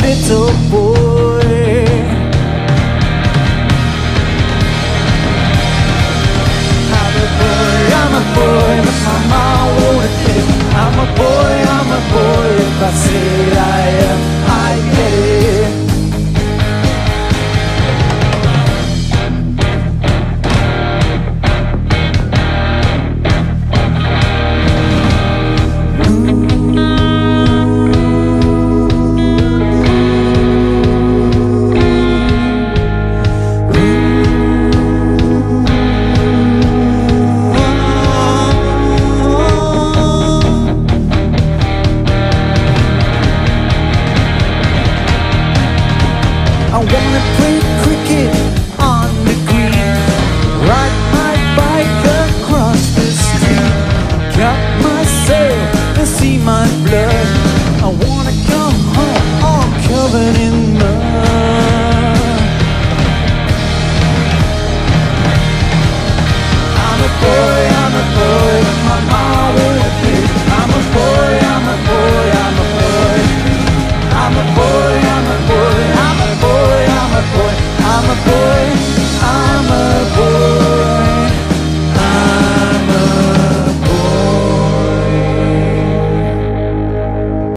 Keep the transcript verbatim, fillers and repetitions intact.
little boy. I'm a boy, I'm a boy, but my mom won't admit it. I'm a boy, I'm a boy, if I say I am, I get it. My blood, I wanna come home all covered in mud.